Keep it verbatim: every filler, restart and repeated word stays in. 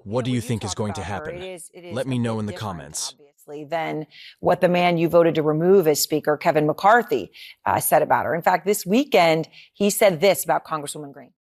What know, do you when think is talk going to about her, happen? It is, it is Let a me know bit in the different, comments. obviously, than what the man you voted to remove as Speaker, Kevin McCarthy, uh, said about her. In fact, this weekend, he said this about Congresswoman Greene.